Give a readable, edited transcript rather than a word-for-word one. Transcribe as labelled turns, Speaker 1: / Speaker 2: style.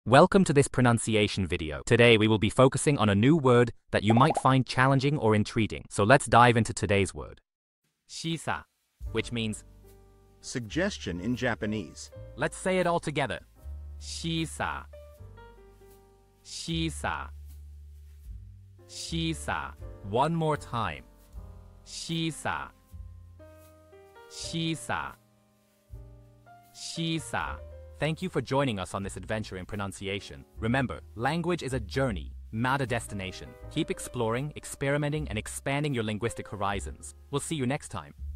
Speaker 1: Welcome to this pronunciation video. Today we will be focusing on a new word that you might find challenging or intriguing. So let's dive into today's word. Shisa, which means
Speaker 2: suggestion in Japanese.
Speaker 1: Let's say it all together. Shisa. Shisa. Shisa. One more time. Shisa. Shisa. Shisa. Thank you for joining us on this adventure in pronunciation. Remember, language is a journey, not a destination. Keep exploring, experimenting, and expanding your linguistic horizons. We'll see you next time.